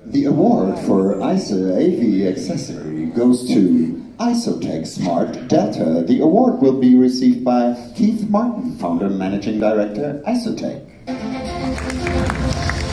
The award for ISO AV accessory goes to Isotech Smart Data. The award will be received by Keith Martin, founder and managing director, Isotech.